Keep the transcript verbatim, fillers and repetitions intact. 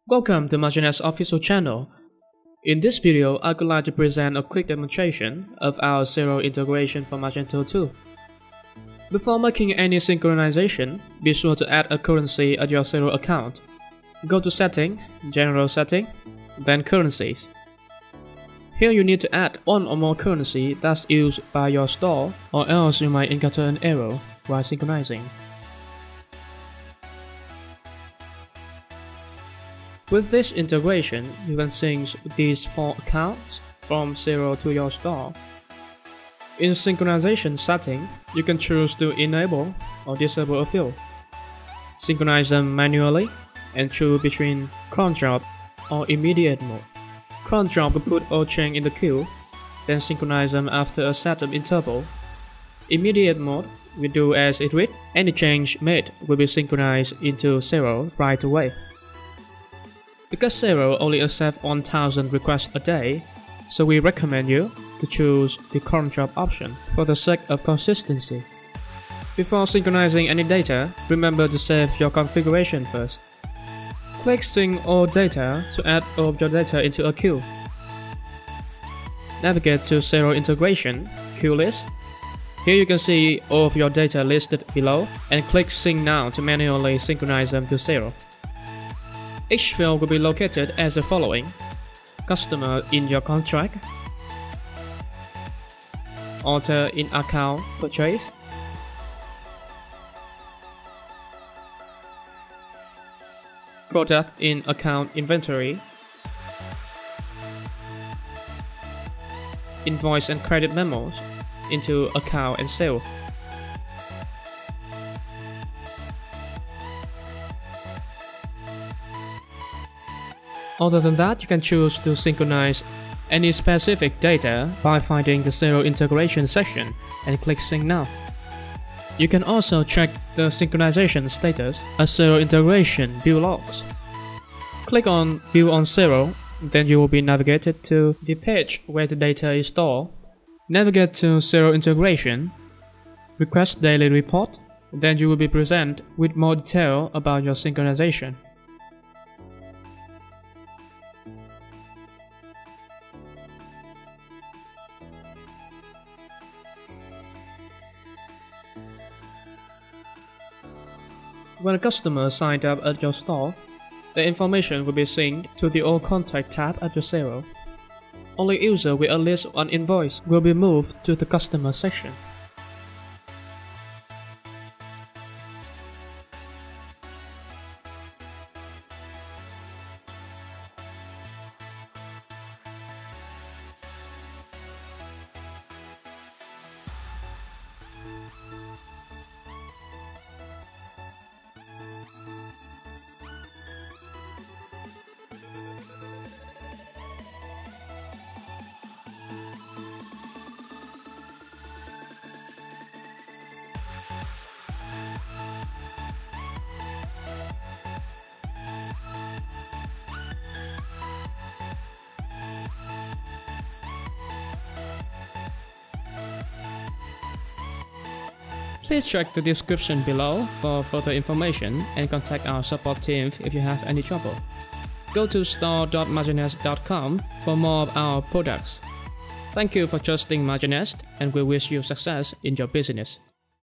Welcome to Magenest official channel. In this video, I would like to present a quick demonstration of our Xero integration for Magento two. Before making any synchronization, be sure to add a currency at your Xero account. Go to Setting, General Setting, then Currencies. Here you need to add one or more currency that's used by your store, or else you might encounter an error while synchronizing. With this integration, you can sync these four accounts from Xero to your store. In Synchronization Setting, you can choose to enable or disable a field, synchronize them manually, and choose between Cron drop or immediate mode. Cron drop will put all change in the queue, then synchronize them after a setup interval. Immediate mode will do as it reads. Any change made will be synchronized into Xero right away. Because Xero only accepts one thousand requests a day, so we recommend you to choose the Cron drop option for the sake of consistency. Before synchronizing any data, remember to save your configuration first. Click Sync All Data to add all of your data into a queue. Navigate to Xero Integration, Queue List. Here you can see all of your data listed below, and click Sync Now to manually synchronize them to Xero. Each field will be located as the following: Customer in your contract, Order in account purchase, Product in account inventory, Invoice and credit memos into account and sale. Other than that, you can choose to synchronize any specific data by finding the Xero integration section and click Sync Now. You can also check the synchronization status at Xero integration view logs. Click on View on Xero, then you will be navigated to the page where the data is stored. Navigate to Xero integration, request daily report, then you will be presented with more detail about your synchronization. When a customer signed up at your store, the information will be synced to the All Contact tab at your Xero. Only users with at least one invoice will be moved to the Customer section. Please check the description below for further information and contact our support team if you have any trouble. Go to store dot magenest dot com for more of our products. Thank you for trusting Magenest, and we wish you success in your business.